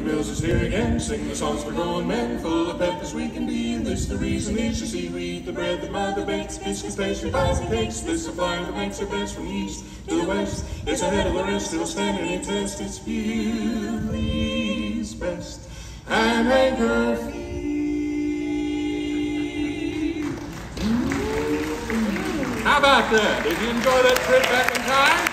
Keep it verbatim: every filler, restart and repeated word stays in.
Mills is here again, sing the songs for grown men, full of pep as we can be. And this the reason is, you see, we eat the bread that mother bakes, biscuits, pastry, pies, and cakes. This a flyer that makes it best from the east to the west. It's ahead of the rest, still standing in test. It's Bewley's best. And anchor feed. How about that? Did you enjoy that trip back in time?